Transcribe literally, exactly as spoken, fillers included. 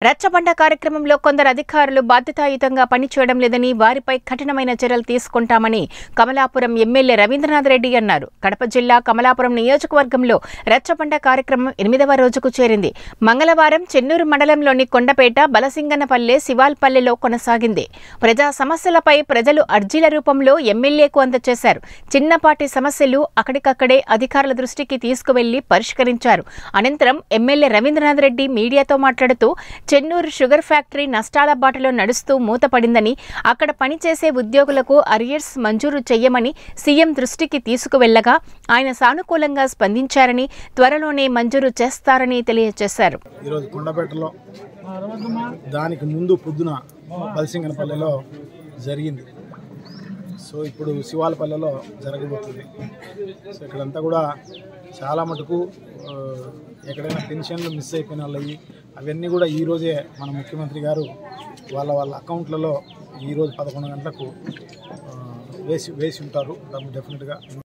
రచ్చబండ కార్యక్రమంలో కొందరు అధికారులు బాధ్యతాయుతంగా పనిచేయడం లేదని, వారిపై కఠినమైన చర్యలు తీసుకుంటామని కమలాపురం ఎమ్మెల్యే రవీంద్రనాథ్ రెడ్డి అన్నారు. కడప జిల్లా కమలాపురం నియోజకవర్గంలో రచ్చబండ కార్యక్రమం ఎనిమిదవ రోజుకు చేరింది. మంగళవారం చెన్నూరు మండలంలోని కొండపేట, బలసింగనపల్లె, శివాల్పల్లెలో కొనసాగింది. ప్రజా సమస్యలపై ప్రజలు అర్జీల రూపంలో ఎమ్మెల్యేకు అందజేశారు. చిన్నపాటి సమస్యలు అక్కడికక్కడే అధికారుల దృష్టికి తీసుకువెళ్లి పరిష్కరించారు. అనంతరం ఎమ్మెల్యే రవీంద్రనాథ్ రెడ్డి మీడియాతో మాట్లాడుతూ చెన్నూరు షుగర్ ఫ్యాక్టరీ నష్టాల బాటలో నడుస్తూ మూతపడిందని, అక్కడ పనిచేసే ఉద్యోగులకు అరియర్స్ మంజూరు చేయమని సీఎం దృష్టికి తీసుకువెళ్లగా ఆయన సానుకూలంగా స్పందించారని, త్వరలోనే మంజూరు చేస్తారని తెలియజేశారు. ఈరోజు కొండపేటలో, దానికి ముందు పొద్దున బలసింగనపల్లెలో జరిగింది. సో ఇప్పుడు శివాలపల్లెలో జరగబోతుంది. సో ఇక్కడంతా కూడా చాలా మటుకు ఎక్కడైనా పెన్షన్లు మిస్ అయిపోయిన వాళ్ళవి అవన్నీ కూడా ఈరోజే మన ముఖ్యమంత్రి గారు వాళ్ళ వాళ్ళ అకౌంట్లలో ఈరోజు పదకొండు గంటలకు వేసి వేసి ఉంటారు. డెఫినెట్గా